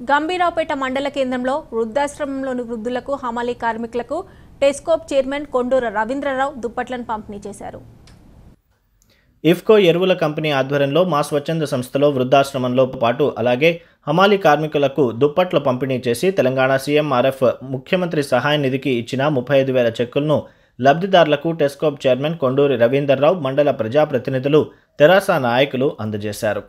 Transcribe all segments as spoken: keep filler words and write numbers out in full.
గంభీరావుపేట మండల కేంద్రంలో వృద్ధాశ్రమంలోని వృద్ధులకు హమాలీ కార్మికులకు టెస్కోప్ చైర్మన్ కొండూర రవీంద్రరావు దుప్పట్లను పంపిణీ చేశారు. ఇఫ్కో ఎరువుల కంపెనీ ఆధ్వర్యంలో మా స్వచ్ఛంద సంస్థలో వృద్ధాశ్రమంలో పాటు అలాగే హమాలీ కార్మికులకు దుప్పట్ల పంపిణీ చేసి తెలంగాణ సీఎంఆర్ఎఫ్ ముఖ్యమంత్రి సహాయ నిధికి ఇచ్చిన ముప్పై ఐదు వేల చెక్కులను లబ్ధిదారులకు టెస్కోప్ చైర్మన్ కొండూరి రవీంద్రరావు మండల ప్రజాప్రతినిధులు తెరాస నాయకులు అందజేశారు.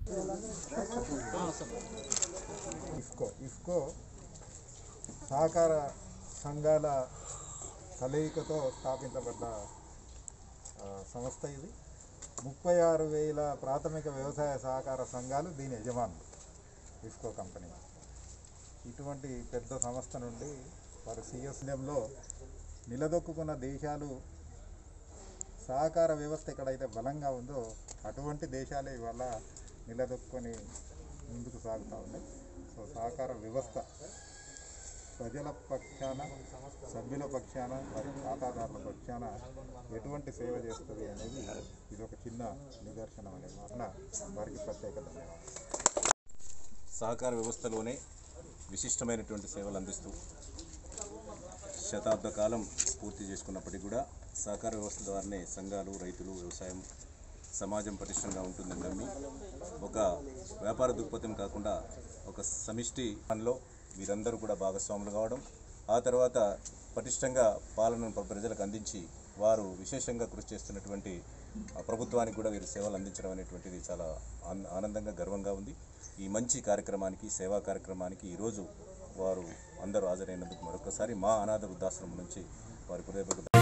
ఇఫ్కో ఇఫ్కో సహకార సంఘాల కలయికతో స్థాపించబడ్డ సంస్థ ఇది. ముప్పై ఆరు వేల ప్రాథమిక వ్యవసాయ సహకార సంఘాలు దీని యజమానులు ఇఫ్కో కంపెనీ. ఇటువంటి పెద్ద సంస్థ నుండి వారు సిఎస్ఎంలో నిలదొక్కున్న దేశాలు సహకార వ్యవస్థ ఎక్కడైతే బలంగా ఉందో అటువంటి దేశాలే ఇవాళ నిలదొక్కుని ముందుకు సాగుతూ ఉన్నాయి. సో సహకార వ్యవస్థ ప్రజల పక్షాన, సభ్యుల పక్షాన, వారి ఖాతాదారుల పక్షాన ఎటువంటి సేవ చేస్తుంది అనేది ఇది ఒక చిన్న నిదర్శనం అనే మాట వారికి ప్రత్యేకత. సహకార వ్యవస్థలోనే విశిష్టమైనటువంటి సేవలు అందిస్తూ శతాబ్ద కాలం పూర్తి చేసుకున్నప్పటికీ కూడా సహకార వ్యవస్థ ద్వారానే సంఘాలు, రైతులు, వ్యవసాయం, సమాజం పటిష్టంగా ఉంటుందని నమ్మి ఒక వ్యాపార దృక్పథం కాకుండా ఒక సమిష్టి పనిలో వీరందరూ కూడా భాగస్వాములు కావడం, ఆ తర్వాత పటిష్టంగా పాలనను ప్రజలకు అందించి వారు విశేషంగా కృషి చేస్తున్నటువంటి ప్రభుత్వానికి కూడా వీరు సేవలు అందించడం అనేటువంటిది చాలా ఆనందంగా, గర్వంగా ఉంది. ఈ మంచి కార్యక్రమానికి, సేవా కార్యక్రమానికి ఈరోజు వారు అందరూ హాజరైనందుకు మరొకసారి మా అనాథ వృద్ధాశ్రమం నుంచి వారి హృదయపూర్వక